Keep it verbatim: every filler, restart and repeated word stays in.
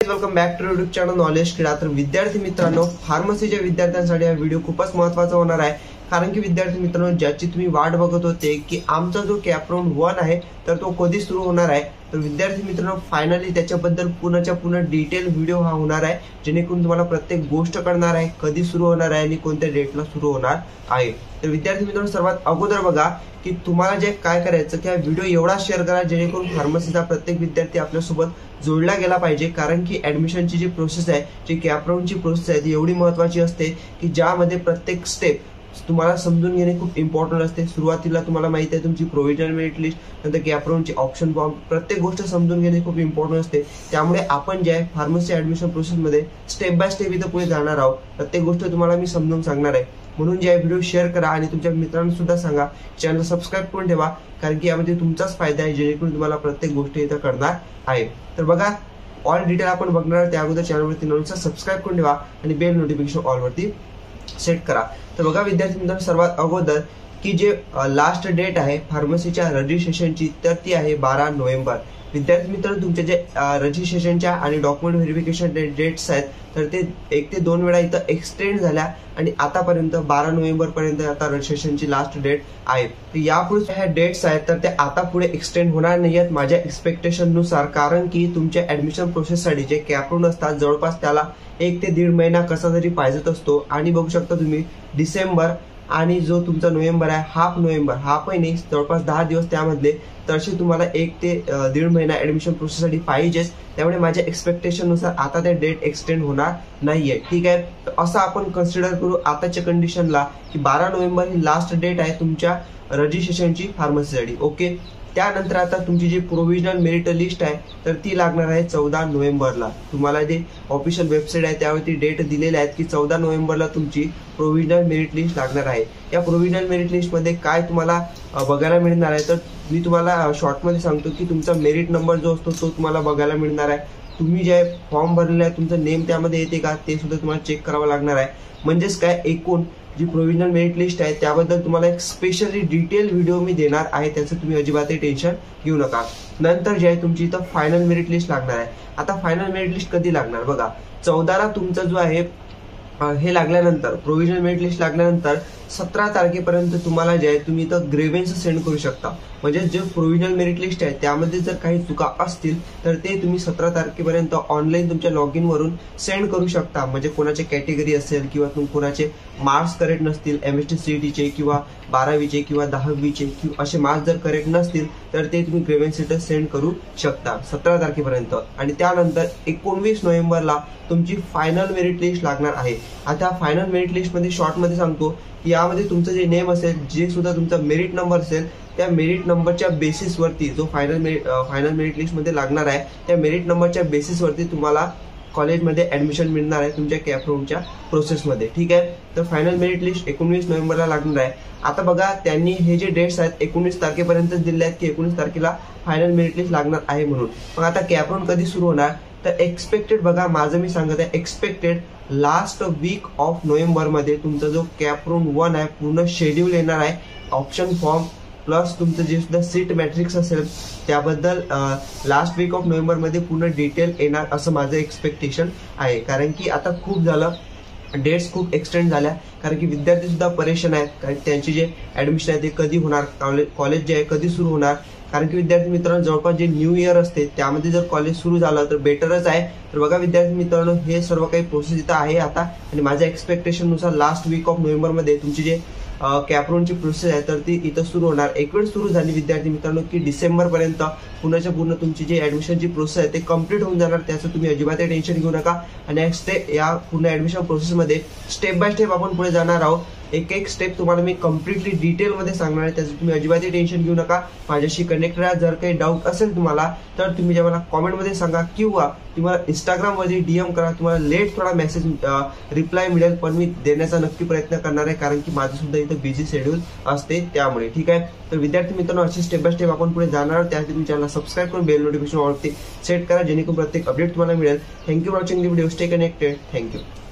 Welcome back to YouTube channel knowledge क्रीडा। तर विद्यार्थी मित्रांनो, फार्मसीच्या विद्यार्थ्यांसाठी हा व्हिडिओ खूपच महत्त्वाचा होणार आहे, कारण की विद्यार्थी मित्रांनो ज्याची तुम्ही वाट बघत होते की आमचा जो कॅप राऊंड वन आहे तर तो कधी सुरू होणार आहे, तर विद्यार्थी मित्रांनो फायनली त्याच्याबद्दल पुन्हाच्या पुन्हा डिटेल व्हिडिओ हा होणार आहे, जेणेकरून तुम्हाला प्रत्येक गोष्ट कळणार आहे कधी सुरू होणार आहे आणि कोणत्या डेटला सुरू होणार आहे। तर विद्यार्थी मित्रांनो सर्वात अगोदर बघा की तुम्हाला जे काय करायचं की हा व्हिडिओ एवढा शेअर करा जेणेकरून फार्मसीचा प्रत्येक विद्यार्थी आपल्यासोबत जोडला गेला पाहिजे, कारण की ऍडमिशनची जी प्रोसेस आहे, जी कॅप राऊंडची प्रोसेस आहे ती एवढी महत्त्वाची असते की ज्यामध्ये प्रत्येक स्टेप तुम्हाला समजून घेणे खूप इम्पॉर्टंट असते। सुरुवातीला तुम्हाला माहिती आहे तुमची प्रोव्हिजनल मेरिट लिस्ट, नंतर कॅप राऊंडची ऑप्शन फॉर्म, प्रत्येक गोष्ट समजून घेणे खूप इम्पॉर्टंट असते। त्यामुळे आपण जे आहे फार्मसी ऍडमिशन प्रोसेसमध्ये स्टेप बाय स्टेप इथं पुढे जाणार आहोत। प्रत्येक गोष्ट तुम्हाला मी समजून सांगणार आहे, म्हणून जे व्हिडिओ शेअर करा आणि तुमच्या मित्रांना सुद्धा सांगा, चॅनल सबस्क्राईब करून ठेवा, कारण की यामध्ये तुमचाच फायदा आहे, जेणेकरून तुम्हाला प्रत्येक गोष्ट इथं करणार आहे। तर बघा ऑल डिटेल आपण बघणार, त्या अगोदर चॅनलवरती नवीन सबस्क्राईब करून ठेवा आणि बेल नोटिफिकेशन ऑल वरती सेट करा। तर बघा विद्यार्थी मित्रांनो सर्वात अगोदर की जे लास्ट डेट आहे फार्मसीच्या रजिस्ट्रेशनची तर ती आहे बारा नोव्हेंबर। विद्यार्थी मित्रांनो तुमचे जे रजिस्ट्रेशनच्या आणि डॉक्युमेंट व्हेरिफिकेशन डेट्स आहेत तर ते एक ते दोन वेळा इथं एक्सटेंड झाल्या आणि आतापर्यंत बारा नोव्हेंबर पर्यंत आता रजिस्ट्रेशनची लास्ट डेट आहे। तर यापुढे ह्या डेट्स आहेत तर ते आता पुढे एक्सटेंड होणार नाही आहेत माझ्या एक्सपेक्टेशन नुसार, कारण की तुमच्या ऍडमिशन प्रोसेससाठी जे कॅप राऊंड असतात जवळपास त्याला एक ते दीड महिना कसा तरी पाहिजेत असतो। आणि बघू शकता तुम्ही डिसेंबर आणि जो तुमचा नोव्हेंबर आहे हाफ नोव्हेंबर हाफ महिने जवळपास दहा दिवस त्यामधले, तर असे तुम्हाला एक ते दीड महिना ऍडमिशन प्रोसेससाठी पाहिजेच। त्यामुळे माझ्या एक्सपेक्टेशन नुसार आता ते डेट एक्सटेंड होणार नाहीये, ठीक आहे। तर असं आपण कन्सिडर करू आताच्या कंडिशनला की बारा नोव्हेंबर ही लास्ट डेट आहे तुमच्या रजिस्ट्रेशनची फार्मसीसाठी, ओके। त्यानंतर आता तुमची जी प्रोव्हिजनल मेरिट लिस्ट आहे तर ती लागणार आहे चौदा नोव्हेंबरला। तुम्हाला जे ऑफिशियल वेबसाईट आहे त्यावरती डेट दिलेल्या आहेत की चौदा नोव्हेंबरला तुमची प्रोव्हिजनल मेरिट लिस्ट लागणार आहे। या प्रोव्हिजनल मेरिट लिस्टमध्ये काय तुम्हाला बघायला मिळणार आहे, तर मी तुम्हाला शॉर्टमध्ये सांगतो की तुमचा मेरिट नंबर जो असतो तो तुम्हाला बघायला मिळणार आहे। तुम्ही जे फॉर्म भरलेला आहे तुमचं नेम त्यामध्ये येते का ते सुद्धा तुम्हाला चेक करावं लागणार आहे। म्हणजेच काय, एकूण जी प्रोव्हिजनल मेरिट लिस्ट आहे त्याबद्दल तुम्हाला एक स्पेशली डिटेल व्हिडिओ मी देणार आहे, त्याचं तुम्ही अजिबातही टेन्शन घेऊ नका। नंतर जे आहे तुमची इथं फायनल मेरिट लिस्ट लागणार आहे। आता फायनल मेरिट लिस्ट कधी लागणार बघा, चौदाला तुमचा जो आहे हे लागल्यानंतर प्रोव्हिजनल मेरिट लिस्ट लागल्यानंतर सतरा तारखेपर्यंत तुम्हाला जे आहे तुम्ही इथं ग्रेव्हन्स सेंड करू शकता। म्हणजे जे प्रोव्हिजनल मेरिट लिस्ट आहे त्यामध्ये जर काही चुका असतील तर ते तुम्ही सतरा तारखेपर्यंत ऑनलाईन तुमच्या लॉग इन वरून सेंड करू शकता। म्हणजे कोणाचे कॅटेगरी असेल किंवा तुम्ही कोणाचे मार्क्स करेक्ट नसतील एम एस टी सीईटीचे किंवा बारावीचे किंवा दहावीचे किंवा असे मार्क्स जर करेक्ट नसतील तर ते तुम्ही ग्रेव्हन्स लेटर सेंड करू शकता सतरा तारखेपर्यंत। आणि त्यानंतर एकोणवीस नोव्हेंबरला तुमची फायनल मेरिट लिस्ट लागणार आहे। आता फायनल मेरिट लिस्टमध्ये शॉर्टमध्ये सांगतो की यामध्ये तुमचं जे नेम असेल, जे सुद्धा तुमचा मेरिट नंबर असेल, त्या मेरिट नंबरच्या बेसिसवरती जो फायनल मेरिट फायनल मेरिट लिस्टमध्ये लागणार आहे त्या मेरिट नंबरच्या बेसिसवरती तुम्हाला कॉलेजमध्ये ऍडमिशन मिळणार आहे तुमच्या कॅप राऊंडच्या प्रोसेसमध्ये, ठीक आहे। तर फायनल मेरिट लिस्ट एकोणवीस नोव्हेंबरला लागणार आहे। आता बघा त्यांनी हे जे डेट्स आहेत एकोणीस तारखेपर्यंत दिले आहेत की एकोणीस तारखेला फायनल मेरिट लिस्ट लागणार आहे म्हणून। मग आता कॅप राऊंड कधी सुरू होणार, तर एक्सपेक्टेड बघा माझं मी सांगत आहे expected last week of November मध्ये तुमचा जो कॅप राऊंड वन आहे पूर्ण शेड्यूल येणार आहे। ऑप्शन फॉर्म प्लस तुमचं जे सुद्धा सीट मॅट्रिक्स असेल त्याबद्दल लास्ट वीक ऑफ नोव्हेंबर मध्ये पूर्ण डिटेल येणार असं माझं एक्सपेक्टेशन आहे, कारण की आता खूप झालं, डेट्स खूप एक्सटेंड झाल्या, कारण की विद्यार्थी सुद्धा परेशान आहेत, कारण त्यांची जे ऍडमिशन आहे ते कधी होणार, कॉलेज जे आहे कधी सुरू होणार। कारण की विद्यार्थी मित्रांनो जवळपास जे न्यू इयर असते त्यामध्ये जर कॉलेज सुरू झालं तर बेटरच आहे। तर बघा विद्यार्थी मित्रांनो हे सर्व काही प्रोसेस इथं आहे आता, आणि माझ्या एक्सपेक्टेशन नुसार लास्ट वीक ऑफ नोव्हेंबर मध्ये तुमची जे कॅप राऊंडची प्रोसेस आहे तर ती इथं सुरू होणार। एक वेळ सुरू झाली विद्यार्थी मित्रांनो की डिसेंबर पर्यंत पुण्याच्या पूर्ण तुमची जी ऍडमिशनची प्रोसेस आहे ते कम्प्लीट होऊन जाणार, त्याचं तुम्ही अजिबातही टेन्शन घेऊ नका। आणि नेक्स्ट स्टेप या पूर्ण ऍडमिशन प्रोसेसमध्ये स्टेप बाय स्टेप आपण पुढे जाणार आहोत। एक एक स्टेप तुम्हाला मी कम्प्लिटली डिटेलमध्ये सांगणार आहे, त्याचं तुम्ही अजिबातही टेन्शन घेऊ नका। माझ्याशी कनेक्ट राहा, जर काही डाऊट असेल तुम्हाला तर तुम्ही जे मला कॉमेंटमध्ये सांगा किंवा तुम्हाला इंस्टाग्रामवरती डीएम करा, तुम्हाला लेट थोडा मेसेज रिप्लाय मिळेल पण मी देण्याचा नक्की प्रयत्न करणार आहे, कारण की माझं सुद्धा इथं बिझी शेड्यूल असते त्यामुळे, ठीक आहे। तर विद्यार्थी मित्रांनो अशी स्टेप बाय स्टेप आपण पुढे जाणार आहोत, त्यासाठी तुम्ही चॅनलला सबस्क्राईब करून बेल नोटिफिकेशन ऑलवरती सेट करा जेणेकरून प्रत्येक अपडेट तुम्हाला मिळेल। Thank you for watching the video, stay connected, thank you.